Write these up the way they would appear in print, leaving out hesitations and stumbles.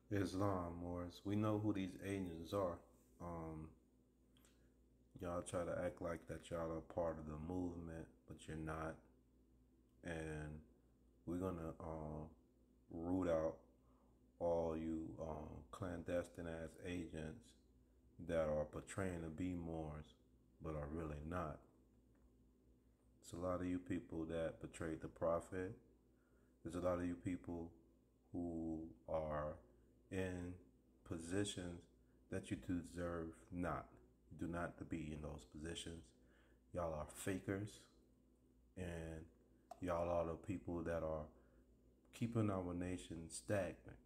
Islam, Morris. We know who these agents are. Um, y'all try to act like that y'all are part of the movement, but you're not. And we're gonna root out all you clandestine ass agents that are portraying to be Moors, but are really not. It's a lot of you people that betrayed the prophet. There's a lot of you people who are in positions that you deserve not. You do not to be in those positions. Y'all are fakers, and y'all are the people that are keeping our nation stagnant.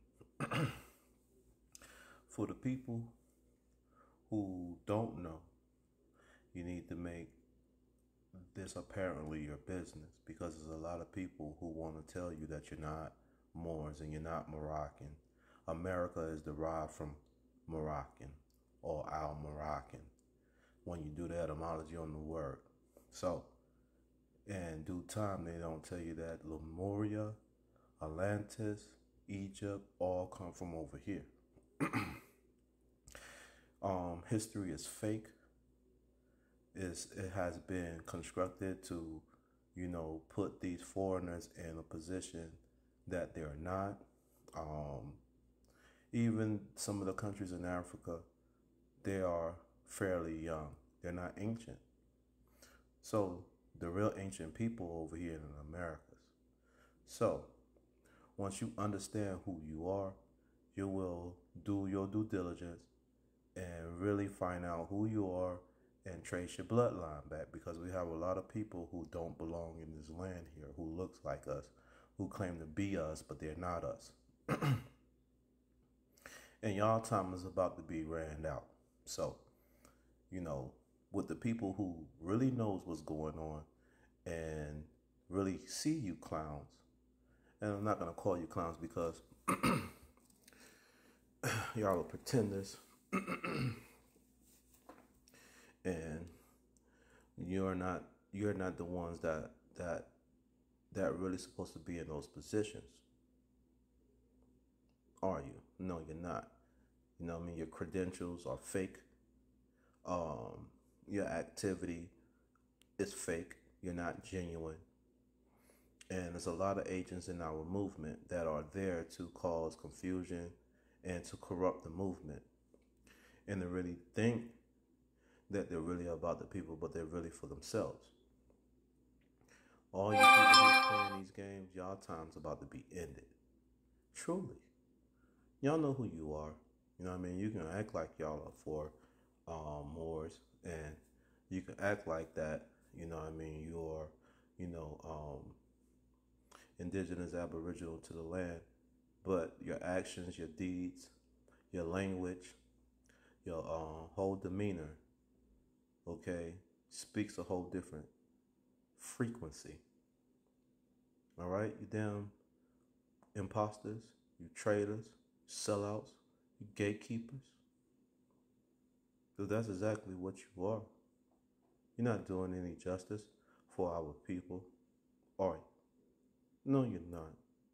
For the people who don't know, you need to make this apparently your business, because there's a lot of people who want to tell you that you're not Moors and you're not Moroccan. America is derived from Moroccan or Al Moroccan when you do the etymology on the word. So, in due time, they don't tell you that Lemuria, Atlantis, Egypt all come from over here. History is fake. It has been constructed to, put these foreigners in a position that they're not. Even some of the countries in Africa, they are fairly young. They're not ancient. So the real ancient people over here in the Americas. So once you understand who you are, you will do your due diligence and really find out who you are and trace your bloodline back, because we have a lot of people who don't belong in this land here, who looks like us, who claim to be us, but they're not us. And y'all time is about to be ran out. So, with the people who really knows what's going on and really see you clowns, and I'm not going to call you clowns because y'all are pretenders, and you're not the ones that really supposed to be in those positions, are you? No, you're not. You know what I mean? Your credentials are fake. Your activity is fake. You're not genuine. And there's a lot of agents in our movement that are there to cause confusion and to corrupt the movement. And they really think that they're really about the people, but they're really for themselves. All you people who's playing these games, y'all time's about to be ended. Truly. Y'all know who you are. You know what I mean? You can act like y'all are for Moors, and you can act like that, you know what I mean, you're, indigenous, aboriginal to the land, but your actions, your deeds, your language, your whole demeanor, okay, speaks a whole different frequency. All right, you damn imposters, you traitors, sellouts, you gatekeepers. Because that's exactly what you are. You're not doing any justice for our people, are you? No, you're not.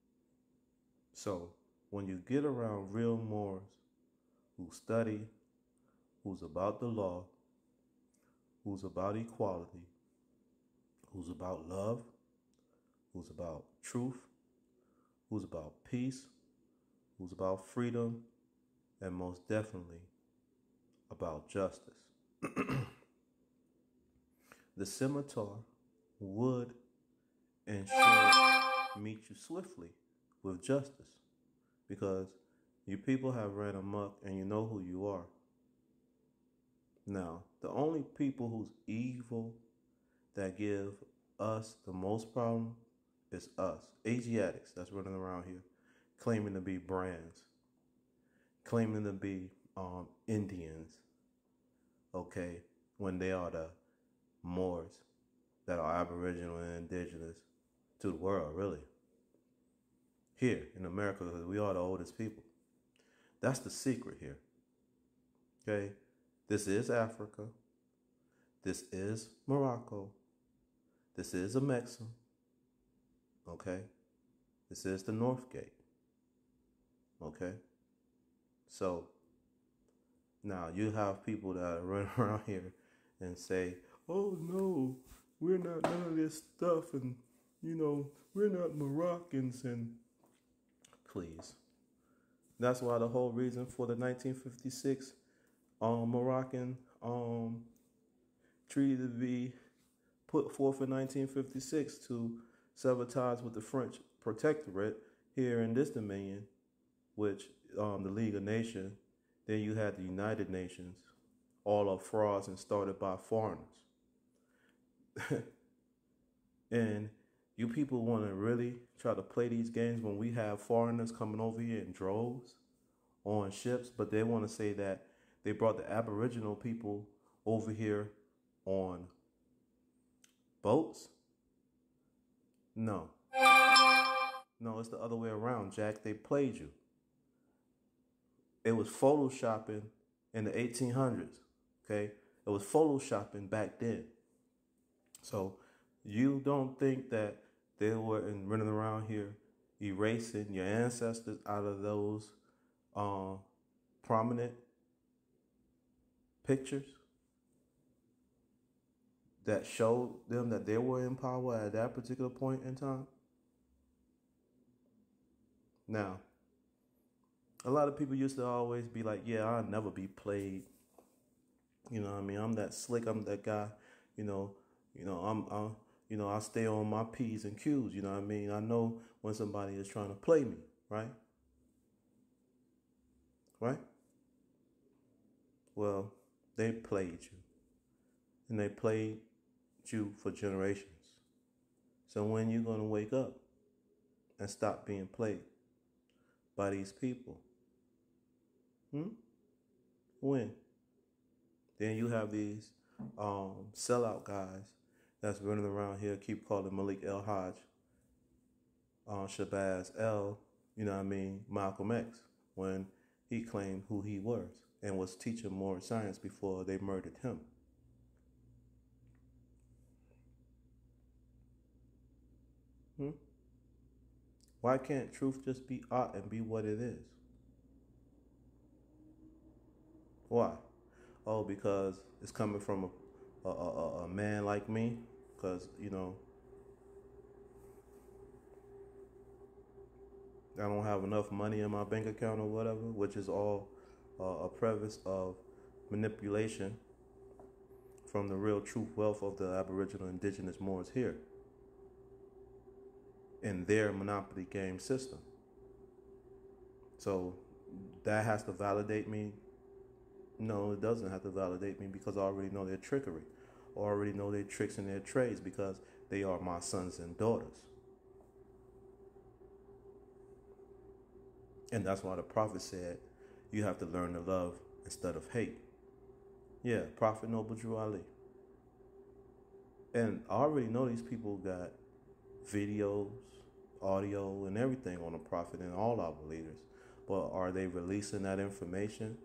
So when you get around real Moors who study, who's about the law, who's about equality, who's about love, who's about truth, who's about peace, who's about freedom, and most definitely about justice. The scimitar would and should meet you swiftly with justice, because you people have ran amok and you know who you are. Now, the only people who's evil that give us the most problem is us, Asiatics that's running around here, claiming to be brands, claiming to be Indians, okay, when they are the Moors that are aboriginal and indigenous to the world, really. Here in America, because we are the oldest people. That's the secret here, okay? This is Africa. This is Morocco. This is a Mexican, okay? This is the North Gate, okay? So now you have people that run around here and say, "Oh no, we're not none of this stuff, and we're not Moroccans." And please, that's why the whole reason for the 1956 Moroccan treaty to be put forth in 1956 to sever ties with the French protectorate here in this dominion, which the League of Nations. Then you had the United Nations, all of frauds and started by foreigners. And you people want to really try to play these games when we have foreigners coming over here in droves on ships, but they want to say that they brought the Aboriginal people over here on boats? No. No, it's the other way around, Jack. They played you. It was photoshopping in the 1800s, okay? It was photoshopping back then. So you don't think that they were running around here erasing your ancestors out of those prominent pictures that showed them that they were in power at that particular point in time? Now, a lot of people used to always be like, yeah, I'll never be played. You know what I mean? I'm that slick, I'm that guy, I stay on my P's and Q's, you know what I mean? I know when somebody is trying to play me, right? Right? Well, they played you. And they played you for generations. So when you going to wake up and stop being played by these people? When? Then you have these sellout guys that's running around here, keep calling Malik El-Haj, Shabazz El, Malcolm X, when he claimed who he was and was teaching more science before they murdered him. Why can't truth just be art and be what it is? Why? Oh, because it's coming from a man like me? Because, I don't have enough money in my bank account or whatever, which is all a preface of manipulation from the real truth wealth of the Aboriginal Indigenous Moors here in their monopoly game system. So that has to validate me? No, it doesn't have to validate me, because I already know their trickery. I already know their tricks and their trades, because they are my sons and daughters. And that's why the prophet said, you have to learn to love instead of hate. Yeah, Prophet Noble Drew Ali. And I already know these people got videos, audio, and everything on the prophet and all our leaders. But are they releasing that information?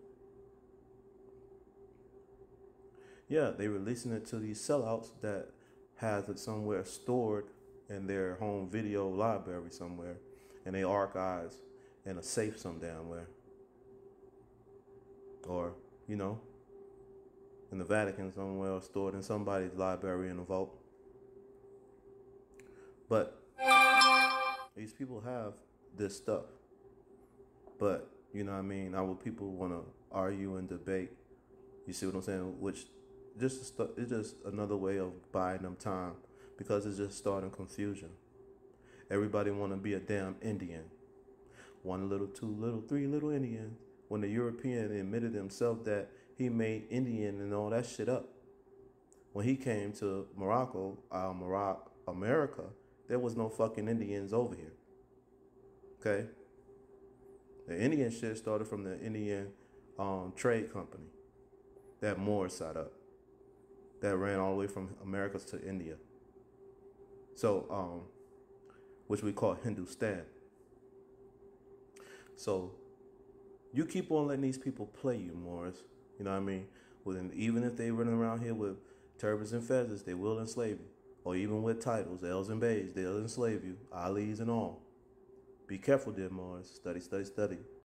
Yeah, they releasing it to these sellouts that has it somewhere stored in their home video library somewhere, and they archives in a safe some damn where. Or, in the Vatican somewhere, or stored in somebody's library in a vault. But these people have this stuff. But, our people want to argue and debate. You see what I'm saying? Which it's just another way of buying them time, because it's just starting confusion. Everybody want to be a damn Indian. 1 little, 2 little, 3 little Indians. When the European admitted himself that he made Indian and all that shit up. When he came to Morocco, America, there was no fucking Indians over here. Okay? The Indian shit started from the Indian trade company that Moore set up, that ran all the way from Americas to India. So, which we call Hindustan. So, you keep on letting these people play you, Morris. You know what I mean? Even if they running around here with turbans and feathers, they will enslave you. Or even with titles, L's and Bays, they'll enslave you, Ali's and all. Be careful, dear Morris. Study, study, study.